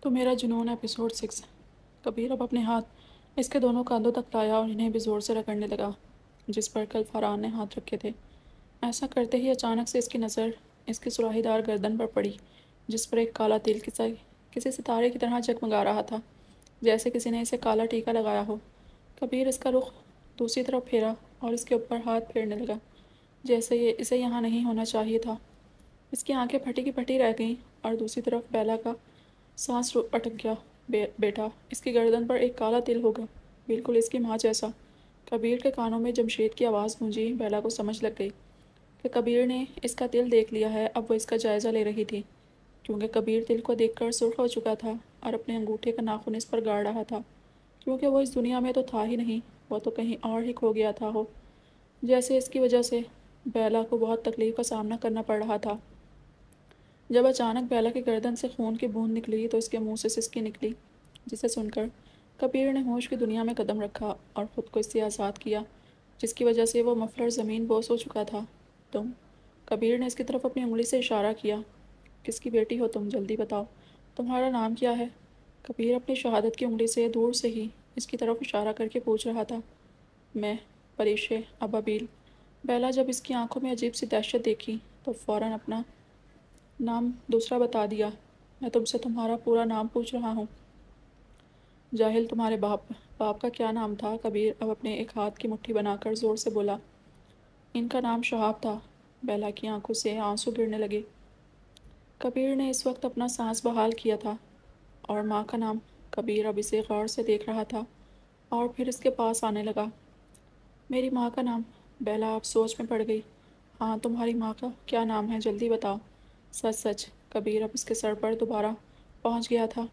تو میرا جنون ایپیسوڈ 6۔ کبیر اب اپنے ہاتھ اس کے دونوں کاندھوں تک لایا اور انہیں بھی زور سے رگڑنے لگا جس پر کل فرحان نے ہاتھ رکھے تھے۔ ایسا کرتے ہی اچانک سے اس کی نظر اس کی سراہی دار گردن پر پڑی جس پر ایک کالا تل کسی ستارے کی طرح جگمگا رہا تھا، جیسے کسی نے اسے کالا ٹیکا لگایا ہو۔ کبیر اس کا رخ دوسری طرف پھیرا اور اس کے اوپر ہاتھ پھیرنے لگا جیسے اسے یہاں نہیں ہونا چاہیے تھا۔ اس کی آنکھیں پھٹی کی پھٹی رہ گئیں اور دوسری طرف بیلا کا سانس اٹک گیا۔ بیٹا، اس کی گردن پر ایک کالا تل ہوگا، بالکل اس کی ماں جیسا۔ کبیر کے کانوں میں جمشید کی آواز گونجی۔ بیلا کو سمجھ لگ گئی کہ کبیر نے اس کا تل دیکھ لیا ہے۔ اب وہ اس کا جائزہ لے رہی تھی کیونکہ کبیر تل کو دیکھ کر سرخ ہو چکا تھا اور اپنے انگوٹھے کا ناخن اس پر گاڑ رہا تھا کیونکہ وہ اس دنیا میں تو تھا ہی نہیں، وہ تو کہیں اور ہی کھو گیا تھا ہو، جیسے اس کی وجہ سے بیلا کو بہت تکلیف کا سامنا کرنا پڑ رہا تھا۔ جب اچانک بیلا کی گردن سے خون کی بوند نکلی تو اس کے منہ سے سسکی نکلی، جسے سن کر کبیر نے ہوش کی دنیا میں قدم رکھا اور خود کو اس سے آزاد کیا جس کی وجہ سے وہ مفلر زمین بوس ہو چکا تھا۔ تم؟ کبیر نے اس کی طرف اپنی انگلی سے اشارہ کیا۔ کس کی بیٹی ہو تم؟ جلدی بتاؤ، تمہارا نام کیا ہے؟ کبیر اپنی شہادت کی انگلی سے دور سے ہی اس کی طرف اشارہ کر کے پوچھ رہا تھا۔ میں پریشے ابابیل۔ بیلا جب اس کی آنکھوں میں عجیب سی دہشت دیکھی تو فوراً اپنا نام دوسرا بتا دیا۔ میں تم سے تمہارا پورا نام پوچھ رہا ہوں۔ جاہل، تمہارے باپ کا کیا نام تھا؟ کبیر اب اپنے ایک ہاتھ کی مٹھی بنا کر زور سے بولا۔ ان کا نام شہاب تھا۔ بیلا کی آنکھوں سے آنسو گرنے لگے۔ کبیر نے اس وقت اپنا سانس بحال کیا تھا۔ اور ماں کا نام؟ کبیر اب اسے غور سے دیکھ رہا تھا اور پھر اس کے پاس آنے لگا۔ میری ماں کا نام؟ بیلا اب سوچ میں پڑ گئی۔ ہاں، تمہاری ماں کا کیا نام ہے؟ جلدی بتاؤ، سچ سچ۔ کبیر اب اس کے سر پر دوبارہ پہنچ گیا تھا۔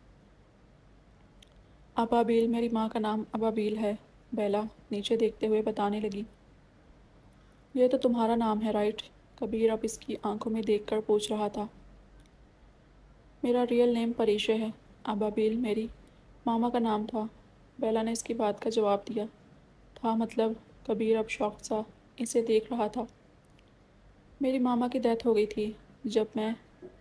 ابابیل، میری ماں کا نام ابابیل ہے، بیلا نیچے دیکھتے ہوئے بتانے لگی۔ یہ تو تمہارا نام ہے، رائٹ؟ کبیر اب اس کی آنکھوں میں دیکھ کر پوچھ رہا تھا۔ میرا ریئل نیم پریشے ہے، ابابیل میری ماما کا نام تھا۔ بیلا نے اس کی بات کا جواب دیا۔ تھا مطلب؟ کبیر اب شوق سا اسے دیکھ رہا تھا۔ میری ماما کی ڈیتھ ہو گئی تھی جب میں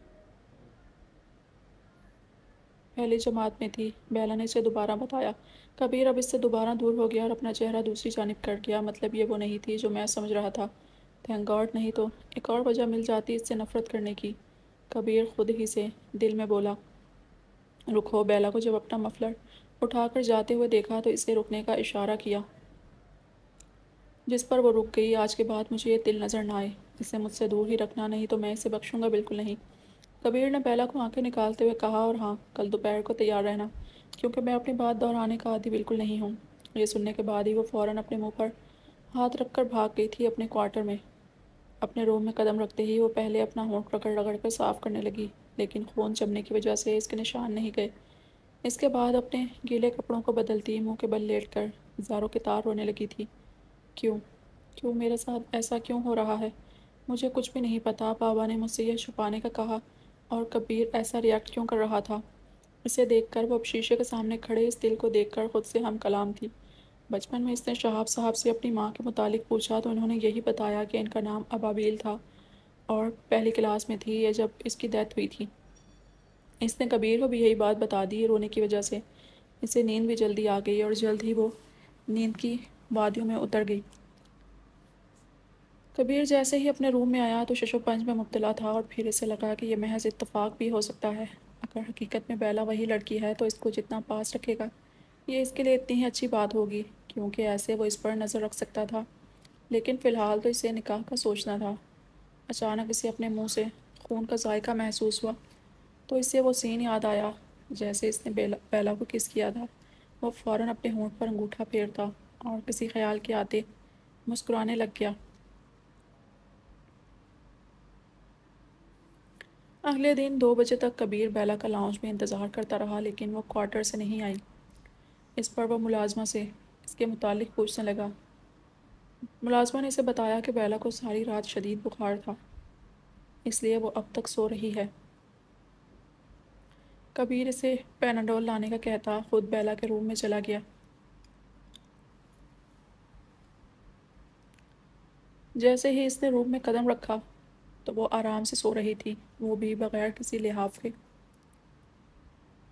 پہلی جماعت میں تھی، بیلا نے اسے دوبارہ بتایا۔ کبیر اب اس سے دوبارہ دور ہو گیا اور اپنا چہرہ دوسری جانب کر گیا۔ مطلب یہ وہ نہیں تھی جو میں سمجھ رہا تھا۔ تھینک گاڈ، نہیں تو ایک اور وجہ مل جاتی اس سے نفرت کرنے کی، کبیر خود ہی سے دل میں بولا۔ رکو۔ بیلا کو جب اپنا مفلر اٹھا کر جاتے ہوئے دیکھا تو اسے رکنے کا اشارہ کیا جس پر وہ رک گئی۔ آج کے بعد مجھے یہ تل نظر نہ آئے، اسے مجھ سے دور ہی رکھنا، نہیں تو میں اسے بخشوں گا بالکل نہیں۔ کبیر نے بیلا کو آنکھیں نکالتے ہوئے کہا، اور ہاں، کل دوپہر کو تیار رہنا کیونکہ میں اپنی بات دہرانے کا عادی بالکل نہیں ہوں۔ یہ سننے کے بعد ہی وہ فوراً اپنے منہ پر ہاتھ رکھ کر بھاگ گئی تھی اپنے کوارٹر میں۔ اپنے روم میں قدم رکھتے ہی وہ پہلے اپنا ہونٹ رگڑ رگڑ کر صاف کرنے لگی لیکن خون جمنے کی وجہ سے اس کے نشان نہیں گئے۔ اس کے بعد اپنے گیلے کپڑوں کو بدلتی منہ کے بل لیٹ کر زاروں کے تار رونے لگی تھی۔ کیوں میرے ساتھ ایسا کیوں ہو رہا ہے؟ مجھے کچھ بھی نہیں پتا۔ بابا نے مجھ سے یہ چھپانے کا کہا اور کبیر ایسا ریاکٹ کیوں کر رہا تھا؟ اسے دیکھ کر وہ اب شیشے کے سامنے کھڑے اس دل کو دیکھ کر خود سے ہم کلام تھی۔ بچپن میں اس نے شہاب صاحب سے اپنی ماں کے متعلق پوچھا تو انہوں نے یہی بتایا کہ ان کا نام ابابیل تھا اور پہلی کلاس میں تھی یہ جب اس کی ڈیتھ ہوئی تھی۔ اس نے کبیر کو بھی یہی بات بتا دی۔ رونے کی وجہ سے اسے نیند بھی جلدی آ گئی اور جلد ہی وہ نیند کی وادیوں میں اتر گئی۔ کبیر جیسے ہی اپنے روم میں آیا تو شش و پنج میں مبتلا تھا اور پھر اسے لگا کہ یہ محض اتفاق بھی ہو سکتا ہے۔ اگر حقیقت میں بیلا وہی لڑکی ہے تو اس کو جتنا پاس رکھے گا یہ اس کے لیے اتنی ہی اچھی بات ہوگی کیونکہ ایسے وہ اس پر نظر رکھ سکتا تھا۔ لیکن فی الحال تو اسے نکاح کا سوچنا تھا۔ اچانک اسے اپنے منہ سے خون کا ذائقہ محسوس ہوا تو اسے وہ سین یاد آیا جیسے اس نے بیلا کو کس کیا تھا۔ وہ فوراً اپنے ہونٹ پر انگوٹھا پھیرتا اور کسی خیال کے آتے مسکرانے لگ گیا۔ اگلے دن 2 بجے تک کبیر بیلا کا لاؤنج میں انتظار کرتا رہا لیکن وہ کوارٹر سے نہیں آئی۔ اس پر وہ ملازمہ سے اس کے متعلق پوچھنے لگا۔ ملازمہ نے اسے بتایا کہ بیلا کو ساری رات شدید بخار تھا اس لیے وہ اب تک سو رہی ہے۔ کبیر اسے پیناڈول لانے کا کہتا خود بیلا کے روم میں چلا گیا۔ جیسے ہی اس نے روم میں قدم رکھا تو وہ آرام سے سو رہی تھی، وہ بھی بغیر کسی لحاف کے۔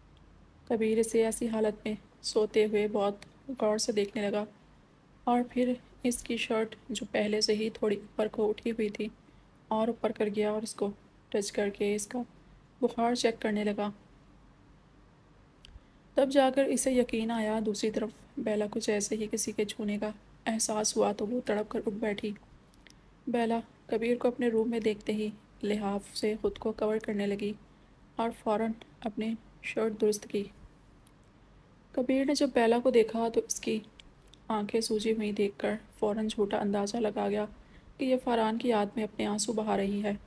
کبیر اسے ایسی حالت میں سوتے ہوئے بہت غور سے دیکھنے لگا، اور پھر اس کی شرٹ جو پہلے سے ہی تھوڑی اوپر کو اٹھی ہوئی تھی اور اوپر کر گیا اور اس کو ٹچ کر کے اس کا بخار چیک کرنے لگا۔ تب جا کر اسے یقین آیا۔ دوسری طرف بیلا کو جیسے ہی کسی کے چھونے کا احساس ہوا تو وہ تڑپ کر اٹھ بیٹھی۔ بیلا کبیر کو اپنے روم میں دیکھتے ہی لحاف سے خود کو کور کرنے لگی اور فوراً اپنی شرٹ درست کی۔ کبیر نے جب بیلا کو دیکھا تو اس کی آنکھیں سوجی ہوئی دیکھ کر فوراً جھوٹا اندازہ لگا گیا کہ یہ فاران کی یاد میں اپنے آنسو بہا رہی ہے،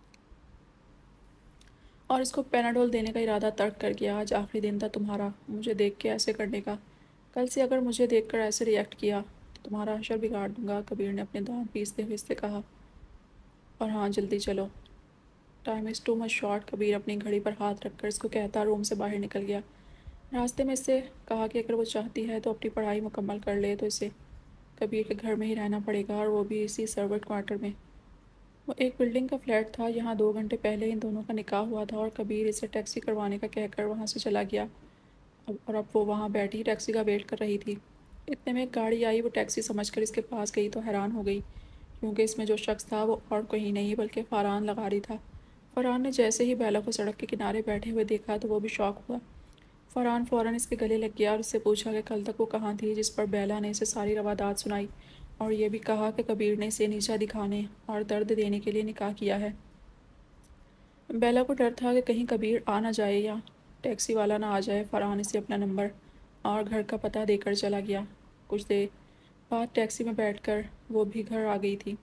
اور اس کو پیناڈول دینے کا ارادہ ترک کر گیا۔ آج آخری دن تھا تمہارا مجھے دیکھ کے ایسے کرنے کا، کل سے اگر مجھے دیکھ کر ایسے ریئیکٹ کیا تو تمہارا حشر بگاڑ دوں گا، کبیر نے اپنے دانت پیستے ہوئے اس سے کہا۔ اور ہاں جلدی چلو، time is too much short. Kabir اپنی گھڑی پر ہاتھ رکھ کر اس کو کہتا روم سے باہر نکل گیا۔ راستے میں اس سے کہا کہ اگر وہ چاہتی ہے تو اپنی پڑھائی مکمل کر لے تو اسے کبیر کے گھر میں ہی رہنا پڑے گا، اور وہ بھی اسی سرورٹ کوارٹر میں۔ وہ ایک بلڈنگ کا فلیٹ تھا، یہاں 2 گھنٹے پہلے ان دونوں کا نکاح ہوا تھا، اور کبیر اسے ٹیکسی کروانے کا کہہ کر وہاں سے چلا گیا، اور اب وہ وہاں بیٹھی ٹیکسی کا ویٹ کر رہی تھی۔ اتنے میں ایک گاڑی آئی، وہ ٹیکسی سمجھ کر اس کے پاس گئی تو حیران ہو گئی، کیونکہ اس میں جو شخص تھا وہ اور کہیں نہیں بلکہ فاران لغاری تھا۔ فرحان نے جیسے ہی بیلا کو سڑک کے کنارے بیٹھے ہوئے دیکھا تو وہ بھی شاک ہوا۔ فرحان فوراً اس کے گلے لگ گیا اور اس سے پوچھا کہ کل تک وہ کہاں تھی، جس پر بیلا نے اسے ساری روادات سنائی، اور یہ بھی کہا کہ کبیر نے اسے نیچا دکھانے اور درد دینے کے لیے نکاح کیا ہے۔ بیلا کو ڈر تھا کہ کہیں کبیر آ نہ جائے یا ٹیکسی والا نہ آ جائے۔ فرحان اسے اپنا نمبر اور گھر کا پتہ دے کر چلا گیا۔ کچھ دیر بعد ٹیکسی میں بیٹھ کر وہ بھی گھر آ گئی تھی۔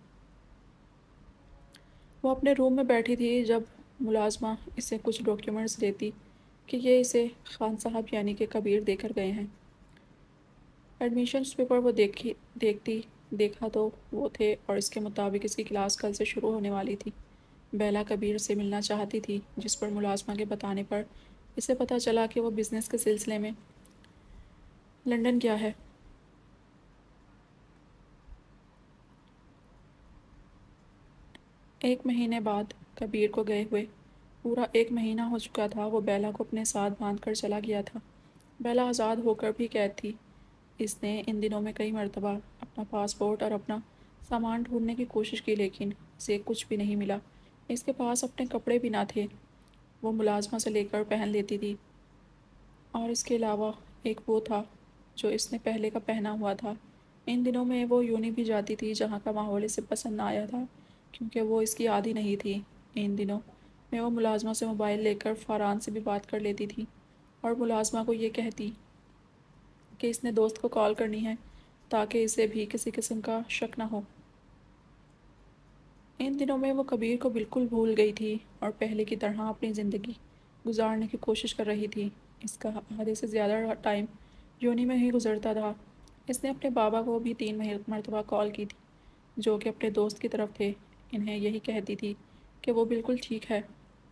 وہ اپنے روم میں بیٹھی تھی جب ملازمہ اسے کچھ ڈاکیومنٹس دیتی کہ یہ اسے خان صاحب یعنی کہ کبیر دے کر گئے ہیں۔ ایڈمیشنز پیپر وہ دیکھا تو وہ تھے، اور اس کے مطابق اس کی کلاس کل سے شروع ہونے والی تھی۔ بیلا کبیر سے ملنا چاہتی تھی، جس پر ملازمہ کے بتانے پر اسے پتہ چلا کہ وہ بزنس کے سلسلے میں لندن گیا ہے۔ 1 مہینے بعد کبیر کو گئے ہوئے پورا 1 مہینہ ہو چکا تھا۔ وہ بیلا کو اپنے ساتھ باندھ کر چلا گیا تھا۔ بیلا آزاد ہو کر بھی قید تھی۔ اس نے ان دنوں میں کئی مرتبہ اپنا پاسپورٹ اور اپنا سامان ڈھونڈنے کی کوشش کی، لیکن اسے کچھ بھی نہیں ملا۔ اس کے پاس اپنے کپڑے بھی نہ تھے، وہ ملازمہ سے لے کر پہن لیتی تھی، اور اس کے علاوہ ایک وہ تھا جو اس نے پہلے کا پہنا ہوا تھا۔ ان دنوں میں وہ یونی بھی جاتی تھی، جہاں کا ماحول اسے پسند نہ آیا تھا، کیونکہ وہ اس کی عادی نہیں تھی۔ ان دنوں میں وہ ملازمہ سے موبائل لے کر فاران سے بھی بات کر لیتی تھی، اور ملازمہ کو یہ کہتی کہ اس نے دوست کو کال کرنی ہے تاکہ اسے بھی کسی قسم کا شک نہ ہو۔ ان دنوں میں وہ کبیر کو بالکل بھول گئی تھی اور پہلے کی طرح اپنی زندگی گزارنے کی کوشش کر رہی تھی۔ اس کا آدھے سے زیادہ ٹائم یونی میں ہی گزرتا تھا۔ اس نے اپنے بابا کو بھی 3 مرتبہ کال کی تھی، جو کہ اپنے دوست کی طرف تھے۔ انہیں یہی کہتی تھی کہ وہ بالکل ٹھیک ہے۔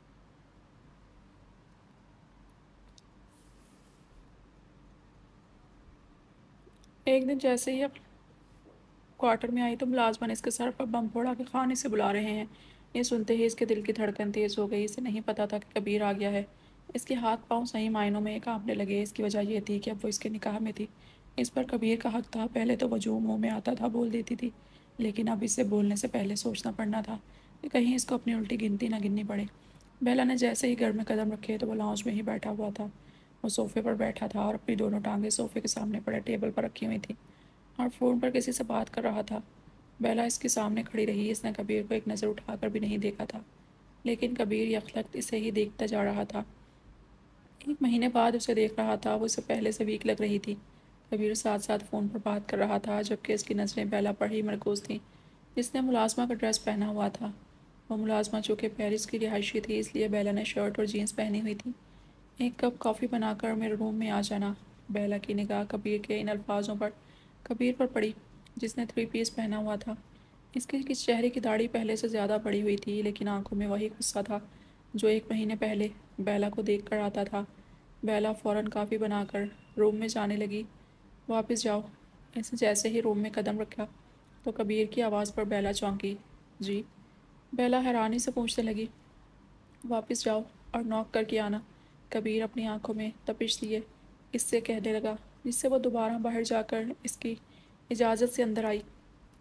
ایک دن جیسے ہی کوارٹر میں آئی تو ملازمہ نے اس کے سر پر بم پھوڑا کہ خان اسے بلا رہے ہیں۔ یہ سنتے ہی اس کے دل کی دھڑکن تیز ہو گئی۔ اسے نہیں پتا تھا کہ کبیر آ گیا ہے۔ اس کے ہاتھ پاؤں صحیح معنوں میں کانپنے لگے۔ اس کی وجہ یہ تھی کہ اب وہ اس کے نکاح میں تھی۔ اس پر کبیر کا حق تھا۔ پہلے تو وہ جو منہ میں آتا تھا بول دیتی تھی، لیکن اب اسے بولنے سے پہلے سوچنا پڑنا تھا کہ کہیں اس کو اپنی الٹی گنتی نہ گننی پڑے۔ بیلا نے جیسے ہی گھر میں قدم رکھے تو وہ لاؤنج میں ہی بیٹھا ہوا تھا۔ وہ صوفے پر بیٹھا تھا اور اپنی دونوں ٹانگیں صوفے کے سامنے پڑے ٹیبل پر رکھی ہوئی تھیں، اور فون پر کسی سے بات کر رہا تھا۔ بیلا اس کے سامنے کھڑی رہی۔ اس نے کبیر کو ایک نظر اٹھا کر بھی نہیں دیکھا تھا، لیکن کبیر یکلخت اسے ہی دیکھتا جا رہا تھا۔ 1 مہینے بعد اسے دیکھ رہا تھا۔ وہ اسے پہلے سے ویک لگ رہی تھی۔ کبیر ساتھ ساتھ فون پر بات کر رہا تھا، جبکہ اس کی نظریں بیلا پر ہی مرکوز تھیں، جس نے ملازمہ کا ڈریس پہنا ہوا تھا۔ وہ ملازمہ چونکہ پیرس کی رہائشی تھی، اس لیے بیلا نے شرٹ اور جینس پہنی ہوئی تھی۔ 1 کپ کافی بنا کر میرے روم میں آ جانا۔ بیلا کی نگاہ کبیر کے ان الفاظوں پر کبیر پر پڑی، جس نے 3 پیس پہنا ہوا تھا۔ اس کے چہرے کی داڑھی پہلے سے زیادہ بڑھی ہوئی تھی، لیکن آنکھوں میں وہی غصہ تھا جو 1 مہینے پہلے بیلا کو دیکھ کر آتا تھا۔ بیلا فوراً کافی بنا کر روم میں جانے لگی۔ واپس جاؤ۔ اس نے جیسے ہی روم میں قدم رکھا تو کبیر کی آواز پر بیلا چونکی۔ جی؟ بیلا حیرانی سے پوچھنے لگی۔ واپس جاؤ اور ناک کر کے آنا۔ کبیر اپنی آنکھوں میں تپش لیے اس سے کہنے لگا، جس سے وہ دوبارہ باہر جا کر اس کی اجازت سے اندر آئی۔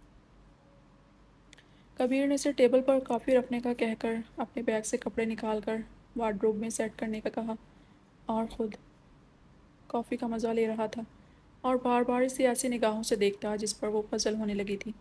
کبیر نے اسے ٹیبل پر کافی رکھنے کا کہہ کر اپنے بیگ سے کپڑے نکال کر وارڈروب میں سیٹ کرنے کا کہا اور خود کافی کا مزہ لے رہا تھا اور بار بار اسے ایسی نگاہوں سے دیکھتا جس پر وہ پزل ہونے لگی تھی۔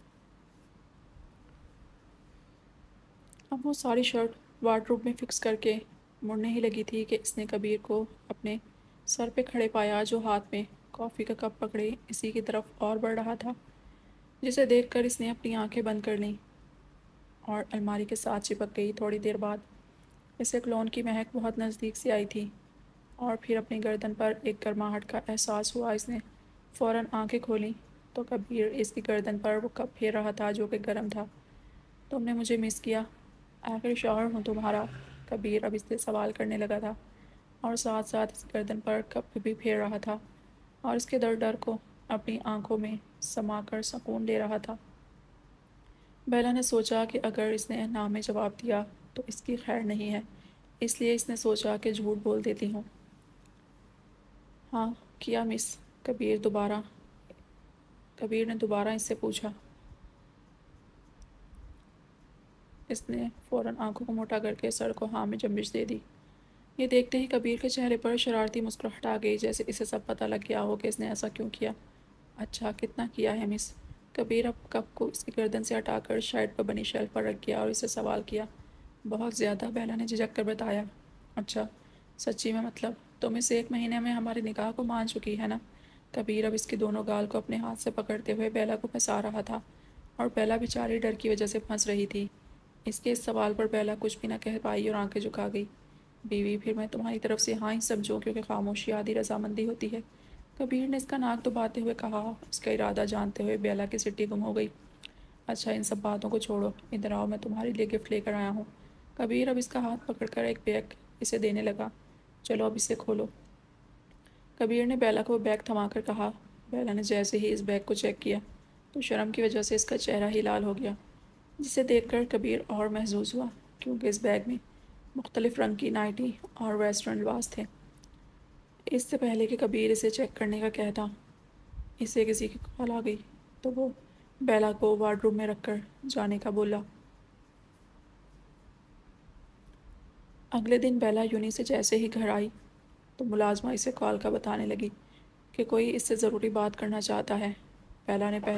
اب وہ ساری شرٹ وارڈروب میں فکس کر کے مڑنے ہی لگی تھی کہ اس نے کبیر کو اپنے سر پہ کھڑے پایا جو ہاتھ میں کافی کا کپ پکڑے اسی کی طرف اور بڑھ رہا تھا، جسے دیکھ کر اس نے اپنی آنکھیں بند کر لیں اور الماری کے ساتھ چپک گئی۔ تھوڑی دیر بعد اسے کلون کی مہک بہت نزدیک سے آئی تھی اور پھر اپنی گردن پر ایک گرماہٹ کا احساس ہوا۔ اس نے فوراً آنکھیں کھولیں تو کبیر اس کی گردن پر وہ کپ پھیر رہا تھا جو کہ گرم تھا۔ تم نے مجھے مس کیا؟ آخری شوہر ہوں تمہارا، کبیر اب اس سے سوال کرنے لگا تھا اور ساتھ ساتھ اس گردن پر کپ بھی پھیر رہا تھا اور اس کے ڈر کو اپنی آنکھوں میں سما کر سکون لے رہا تھا۔ بیلا نے سوچا کہ اگر اس نے نہ میں جواب دیا تو اس کی خیر نہیں ہے، اس لیے اس نے سوچا کہ جھوٹ بول دیتی ہوں۔ ہاں کیا مس؟ کبیر نے دوبارہ اس سے پوچھا۔ اس نے فوراً آنکھوں کو موٹا کر کے سر کو ہاں میں جنبش دے دی۔ یہ دیکھتے ہی کبیر کے چہرے پر شرارتی مسکراہٹ آ گئی، جیسے اسے سب پتہ لگ گیا ہو کہ اس نے ایسا کیوں کیا۔ اچھا کتنا کیا ہے مس؟ کبیر اب کپ کو اس کی گردن سے ہٹا کر شرٹ پر بنی شیلف پر رکھ گیا اور اسے سوال کیا۔ بہت زیادہ، بیلا نے جھجک کر بتایا۔ اچھا سچی میں؟ مطلب تم اس 1 مہینے میں ہمارے نکاح کو مان چکی ہے نا؟ کبیر اب اس کے دونوں گال کو اپنے ہاتھ سے پکڑتے ہوئے بیلا کو پھنسا رہا تھا اور بیلا بیچاری ڈر کی وجہ سے پھنس رہی تھی۔ اس کے اس سوال پر بیلا کچھ بھی نہ کہہ پائی اور آنکھیں جھکا گئی۔ بیوی، پھر میں تمہاری طرف سے ہاں ہی سمجھوں کیونکہ خاموشی آدھی رضامندی ہوتی ہے، کبیر نے اس کا ناک دباتے ہوئے کہا۔ اس کا ارادہ جانتے ہوئے بیلا کی سٹی گم ہو گئی۔ اچھا ان سب باتوں کو چھوڑو، ادھر آؤ، میں تمہارے لیے گفٹ لے کر آیا ہوں۔ کبیر اب اس کا ہاتھ پکڑ کر ایک بیگ اسے دینے لگا۔ چلو اب اسے کھولو، کبیر نے بیلا کو بیگ تھما کر کہا۔ بیلا نے جیسے ہی اس بیگ کو چیک کیا تو شرم کی وجہ سے اس کا چہرہ ہی لال ہو گیا، جسے دیکھ کر کبیر اور محظوظ ہوا کیونکہ اس بیگ میں مختلف رنگ کی نائٹی اور ویسٹرن لباس تھے۔ اس سے پہلے کہ کبیر اسے چیک کرنے کا کہتا، اسے کسی کی کال آ گئی تو وہ بیلا کو وارڈروب میں رکھ کر جانے کا بولا۔ اگلے دن بیلا یونی سے جیسے ہی گھر آئی تو ملازمہ اسے کال کا بتانے لگی کہ کوئی اس سے ضروری بات کرنا چاہتا ہے۔ بیلا نے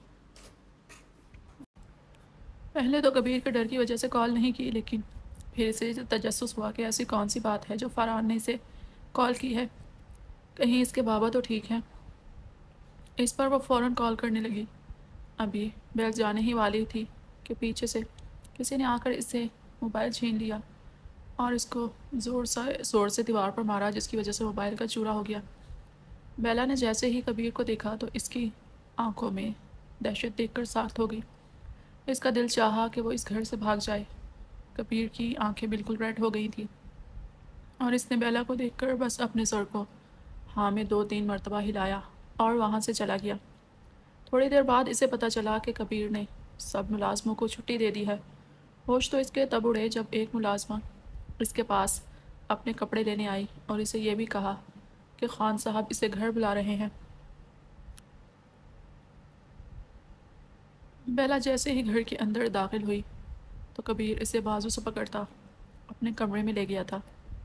پہلے تو کبیر کے ڈر کی وجہ سے کال نہیں کی، لیکن پھر اسے تجسس ہوا کہ ایسی کون سی بات ہے جو فرحان نے اسے کال کی ہے، کہیں اس کے بابا تو ٹھیک ہے۔ اس پر وہ فوراً کال کرنے لگی۔ ابھی بیل جانے ہی والی تھی کہ پیچھے سے کسی نے آ کر اس سے موبائل چھین لیا اور اس کو زور سے دیوار پر مارا، جس کی وجہ سے موبائل کا چورا ہو گیا۔ بیلا نے جیسے ہی کبیر کو دیکھا تو اس کی آنکھوں میں دہشت دیکھ کر ساخت ہو گئی۔ اس کا دل چاہا کہ وہ اس گھر سے بھاگ جائے۔ کبیر کی آنکھیں بالکل ریڈ ہو گئی تھیں اور اس نے بیلا کو دیکھ کر بس اپنے سر کو ہاں میں 2-3 مرتبہ ہلایا اور وہاں سے چلا گیا۔ تھوڑی دیر بعد اسے پتہ چلا کہ کبیر نے سب ملازموں کو چھٹی دے دی ہے۔ ہوش تو اس کے تب اڑے جب ایک ملازمہ اس کے پاس اپنے کپڑے لینے آئی اور اسے یہ بھی کہا کہ خان صاحب اسے گھر بلا رہے ہیں۔ بیلا جیسے ہی گھر کے اندر داخل ہوئی تو کبیر اسے بازو سے پکڑتا اپنے کمرے میں لے گیا تھا۔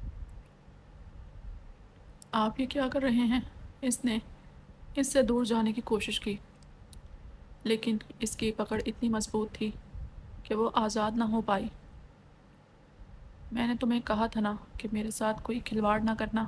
آپ یہ کیا کر رہے ہیں؟ اس نے اس سے دور جانے کی کوشش کی، لیکن اس کی پکڑ اتنی مضبوط تھی کہ وہ آزاد نہ ہو پائی۔ میں نے تمہیں کہا تھا نا کہ میرے ساتھ کوئی کھلواڑ نہ کرنا۔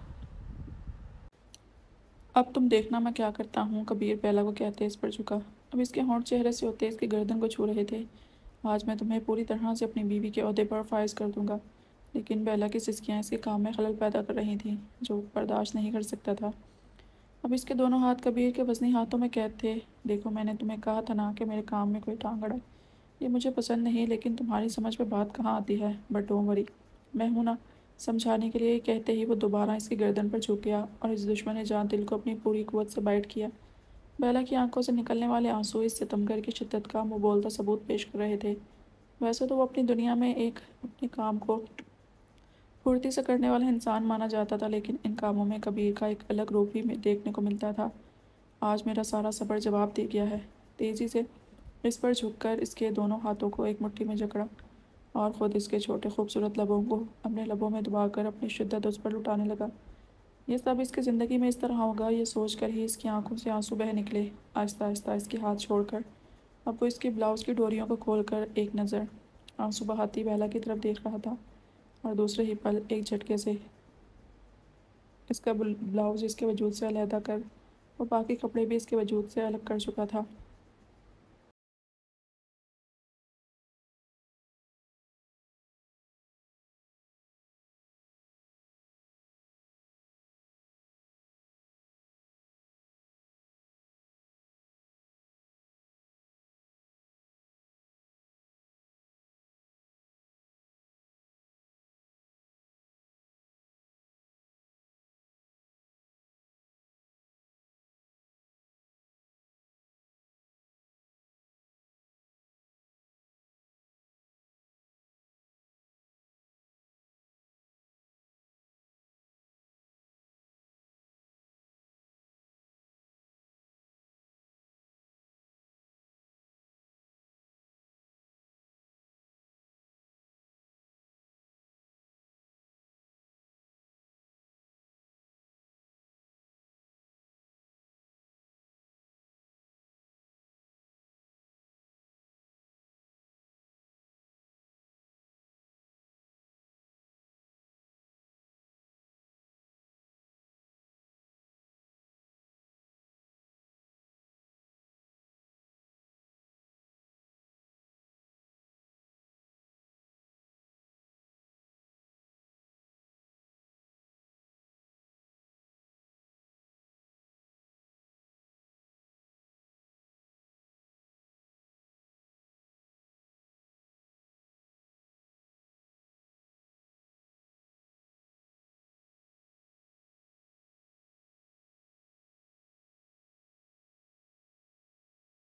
اب تم دیکھنا میں کیا کرتا ہوں، کبیر بیلا کو کہتے اس پر جھکا۔ اب اس کے ہونٹ چہرے سے ہوتے اس کی گردن کو چھو رہے تھے۔ آج میں تمہیں پوری طرح سے اپنی بیوی کے عہدے پر فائز کر دوں گا۔ لیکن بیلا کی سسکیاں اس کے کام میں خلل پیدا کر رہی تھیں جو وہ برداشت نہیں کر سکتا تھا۔ اب اس کے دونوں ہاتھ کبیر کے وزنی ہاتھوں میں قید تھے۔ دیکھو میں نے تمہیں کہا تھا نا کہ میرے کام میں کوئی ٹانگ اڑے، یہ مجھے پسند نہیں، لیکن تمہاری سمجھ میں بات کہاں آتی ہے، بٹ ڈونٹ وری، میں ہوں نا۔ سمجھانے کے لیے کہتے ہی وہ دوبارہ اس کی گردن پر جھک گیا اور اس دشمن جان دل کو اپنی پوری قوت سے بائٹ کیا۔ بیلا کی آنکھوں سے نکلنے والے آنسو اس ستمگر کی شدت کا منہ بولتا ثبوت پیش کر رہے تھے۔ ویسے تو وہ اپنی دنیا میں ایک اپنے کام کو پھرتی سے کرنے والا انسان مانا جاتا تھا، لیکن ان کاموں میں کبیر کا ایک الگ روپ بھی دیکھنے کو ملتا تھا۔ آج میرا سارا صبر جواب دے گیا ہے۔ تیزی سے اس پر جھک کر اس کے دونوں ہاتھوں کو ایک مٹھی میں جکڑا اور خود اس کے چھوٹے خوبصورت لبوں کو اپنے لبوں میں دبا کر اپنی شدت اس پر لٹانے لگا۔ یہ سب اس کی زندگی میں اس طرح ہوگا، یہ سوچ کر ہی اس کی آنکھوں سے آنسو بہہ نکلے۔ آہستہ آہستہ اس کے ہاتھ چھوڑ کر اب وہ اس کی بلاؤز کی ڈوریوں کو کھول کر ایک نظر آنسو بہاتی بیلا کی طرف دیکھ رہا تھا، اور دوسرے ہی پل ایک جھٹکے سے اس کا بلاؤز اس کے وجود سے علیحدہ کر وہ باقی کپڑے بھی اس کے وجود سے الگ کر چکا تھا۔